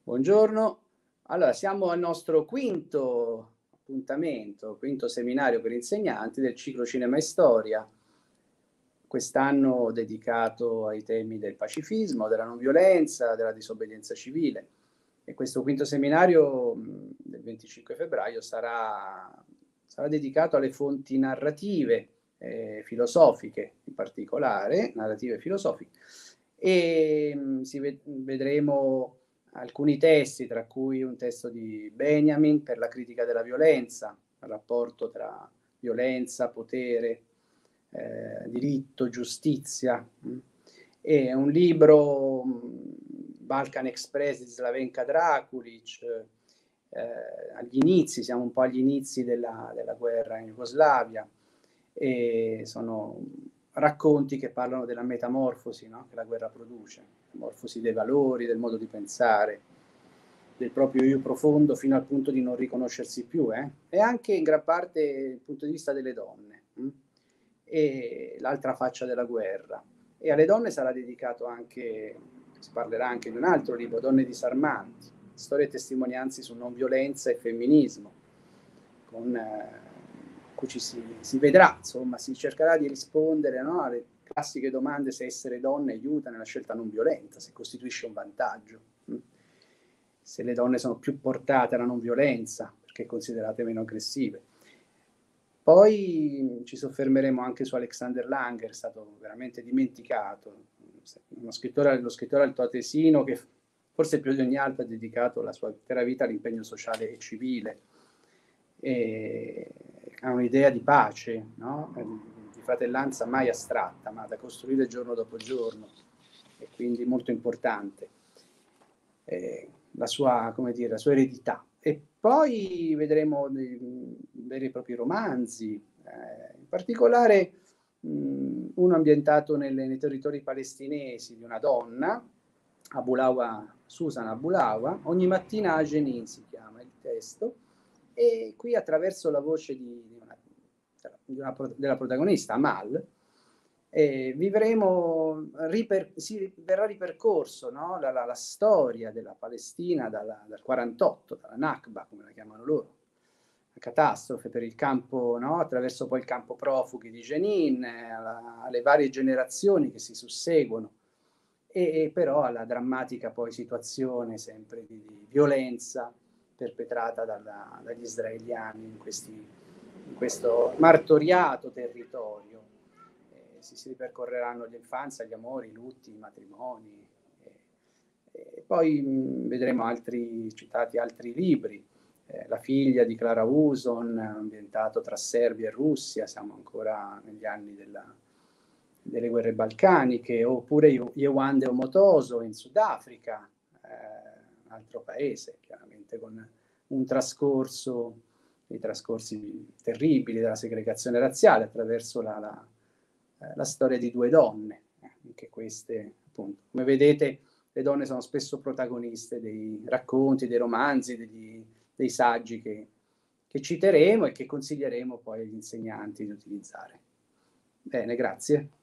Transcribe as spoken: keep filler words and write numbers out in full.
Buongiorno. Allora, siamo al nostro quinto appuntamento, quinto seminario per insegnanti del ciclo Cinema e Storia, quest'anno dedicato ai temi del pacifismo, della non violenza, della disobbedienza civile. E questo quinto seminario mh, del venticinque febbraio sarà, sarà dedicato alle fonti narrative, eh, filosofiche in particolare, narrative filosofiche, e mh, si ved- vedremo alcuni testi, tra cui un testo di Benjamin per la critica della violenza, il rapporto tra violenza, potere, eh, diritto, giustizia, mh. E un libro, mh, Balkan Express di Slavenka Drakulic, eh, agli inizi, siamo un po' agli inizi della, della guerra in Jugoslavia, e sono racconti che parlano della metamorfosi, no? Che la guerra produce, metamorfosi dei valori, del modo di pensare, del proprio io profondo fino al punto di non riconoscersi più, eh? E anche in gran parte il punto di vista delle donne, mh? E l'altra faccia della guerra. E alle donne sarà dedicato anche, si parlerà anche di un altro libro, Donne disarmanti, storie e testimonianze su non violenza e femminismo, con eh, cui ci si, si vedrà, insomma, si cercherà di rispondere, no, alle classiche domande: se essere donne aiuta nella scelta non violenta, se costituisce un vantaggio, mh? Se le donne sono più portate alla non violenza perché considerate meno aggressive. Poi ci soffermeremo anche su Alexander Langer, è stato veramente dimenticato, uno scrittore, lo scrittore altoatesino che forse più di ogni altro ha dedicato la sua intera vita all'impegno sociale e civile, e ha un'idea di pace, no? Di fratellanza mai astratta, ma da costruire giorno dopo giorno, e quindi molto importante. Eh, la sua, come dire, la sua eredità. E poi vedremo dei veri e propri romanzi, eh, in particolare mh, uno ambientato nelle, nei territori palestinesi di una donna, Abulawa, Susan Abulawa, Ogni mattina a Jenin si chiama il testo, e qui attraverso la voce di, di una, di una, della protagonista, Amal, eh, vivremo, riper, si verrà ripercorso, no? la, la, la storia della Palestina dalla, dal quarantotto, dalla Nakba, come la chiamano loro, la catastrofe per il campo, no? Attraverso poi il campo profughi di Jenin, eh, alla, alle varie generazioni che si susseguono, e, e però alla drammatica poi situazione sempre di, di violenza perpetrata dalla, dagli israeliani in, questi, in questo martoriato territorio. Eh, si, si ripercorreranno l'infanzia, gli amori, i lutti, i matrimoni. E, e poi mh, vedremo altri, citati altri libri. Eh, La figlia di Clara Uson, ambientato tra Serbia e Russia, siamo ancora negli anni della, delle guerre balcaniche, oppure Yewande Omotoso in Sudafrica, eh, un altro paese, chiaramente con un trascorso, dei trascorsi terribili della segregazione razziale attraverso la, la, eh, la storia di due donne, eh, anche queste, appunto, come vedete, le donne sono spesso protagoniste dei racconti, dei romanzi, degli, dei saggi che, che citeremo e che consiglieremo poi agli insegnanti di utilizzare. Bene, grazie.